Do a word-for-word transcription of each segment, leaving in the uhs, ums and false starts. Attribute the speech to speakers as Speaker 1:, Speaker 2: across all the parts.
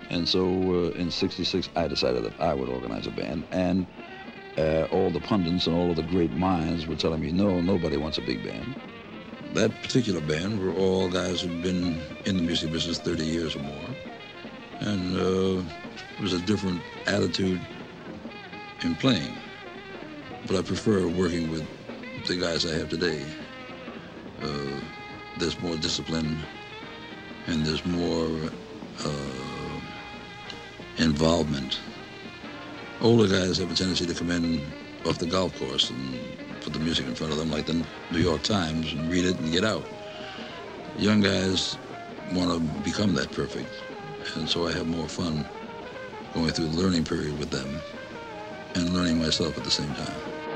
Speaker 1: And so uh, in sixty-six, I decided that I would organize a band, and uh, all the pundits and all of the great minds were telling me, no, nobody wants a big band. That particular band were all guys who'd been in the music business thirty years or more, and uh, it was a different attitude in playing. But I prefer working with the guys I have today. Uh, there's more discipline, and there's more uh, involvement. Older guys have a tendency to come in off the golf course and put the music in front of them like the New York Times and read it and get out. Young guys want to become that perfect, and so I have more fun going through the learning period with them and learning myself at the same time.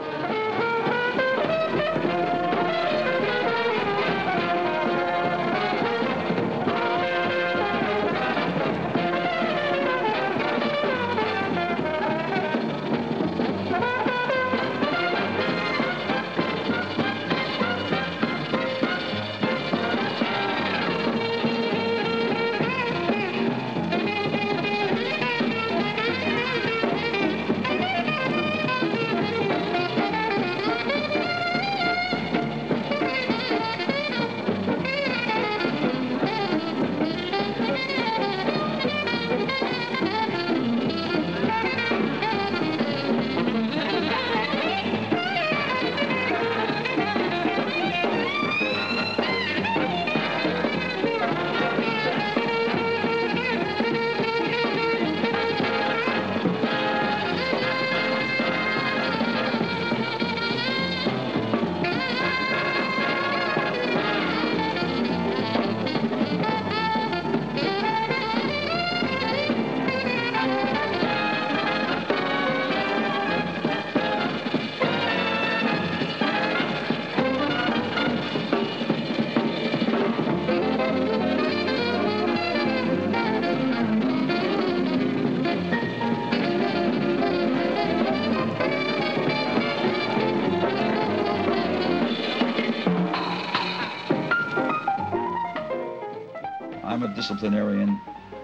Speaker 1: I'm a disciplinarian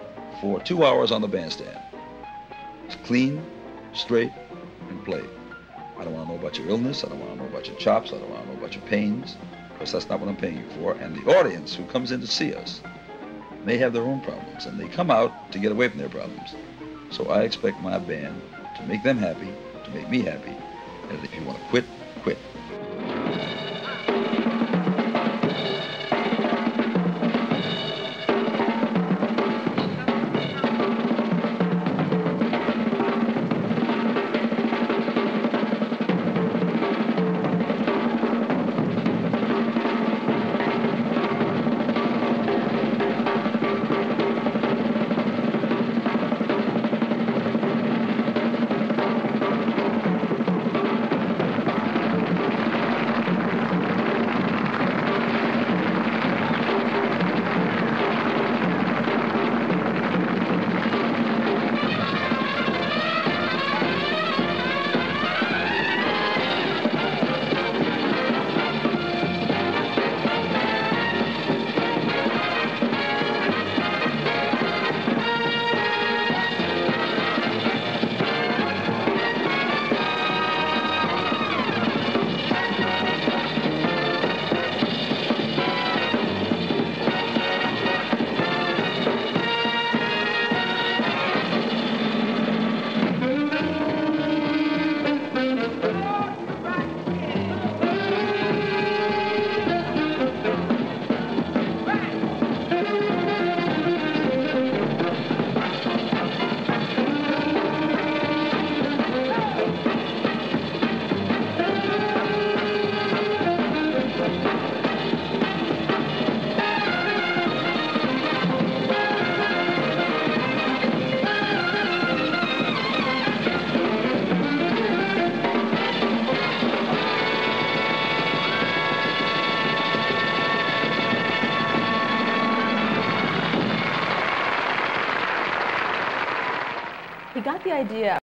Speaker 1: for two hours on the bandstand. It's clean, straight, and play. I don't want to know about your illness. I don't want to know about your chops. I don't want to know about your pains, because that's not what I'm paying you for. And the audience who comes in to see us may have their own problems, and they come out to get away from their problems. So I expect my band to make them happy, to make me happy. And if you want to quit, quit.
Speaker 2: He got the idea